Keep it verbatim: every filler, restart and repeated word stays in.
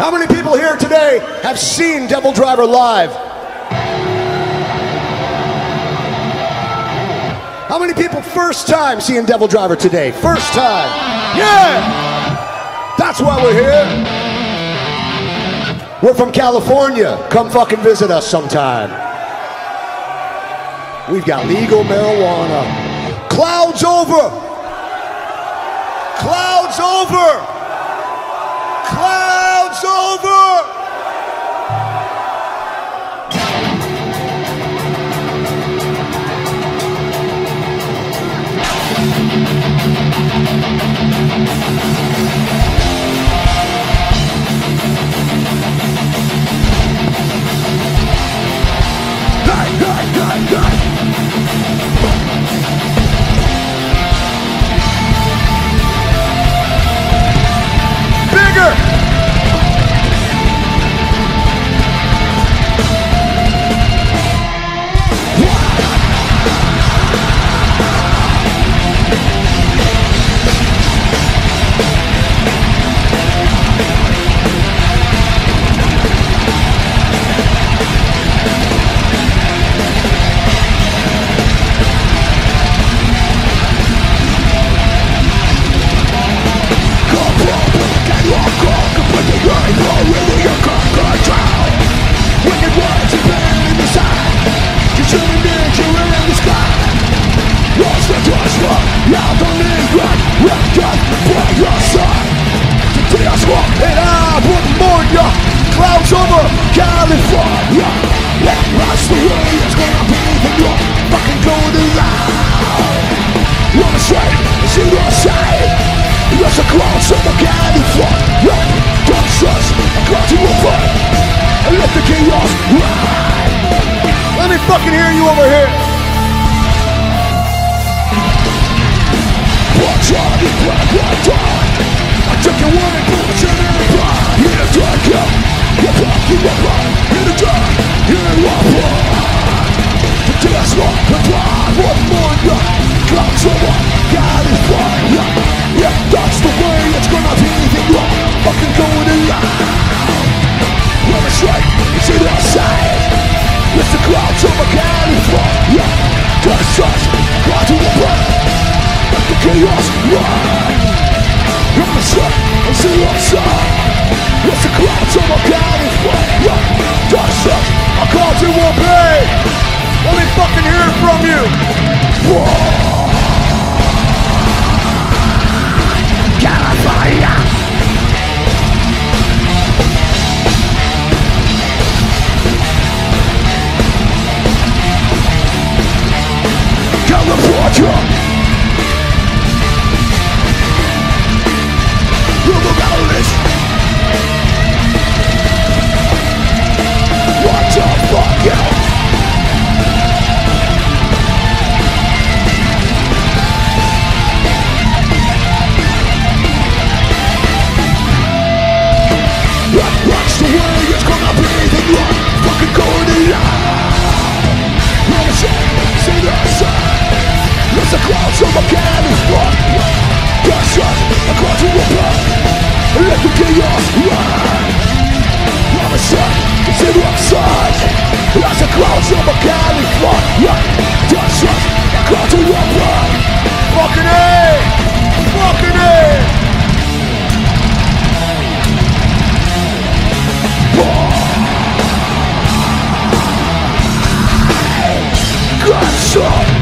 How many people here today have seen DevilDriver live? How many people first time seeing DevilDriver today? First time. Yeah! That's why we're here. We're from California. Come fucking visit us sometime. We've got legal marijuana. Clouds over. Clouds over. Clouds over. Bigger! Clouds over California. That's the way it's gonna be when you're fucking going around. On the straight, see the side. There's a clouds over California. Don't trust, got to over. And let the chaos ride. Let me fucking hear you over here. Watch out, you black, black dog. I took your word, but you're in the blood. Here to drag you. You're back, you're right. Here to drag, here you are. The tears rock, the blood, one more, yeah. Clouds over California. Yeah, that's the way it's gonna be. Then you're fucking going around. On the straight, it's the other side. It's the clouds over California. That's us, got to open. Let the chaos ride. On the straight, it's the other side. It's the clouds over California. That's us, I called you will pay. Let me fucking hear it from you. Whoa. California. California. You're the rebellious. What the fuck, yeah? That's the way it's gonna be. Then you're fucking going around. Let us see the side. There's the clouds over California. That's us, across the river. Let the chaos ride. On the side, it's the other side. There's the clouds over California. That's us, across the river. Fucking A! Fucking A! God's son.